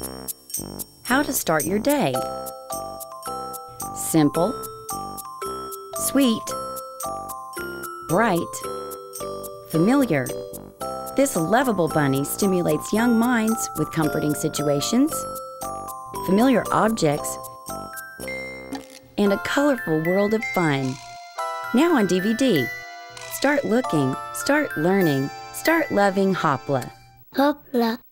How to start your day. Simple, sweet, bright, familiar. This lovable bunny stimulates young minds with comforting situations, familiar objects, and a colorful world of fun. Now on DVD. Start looking, start learning, start loving Hopla. Hopla.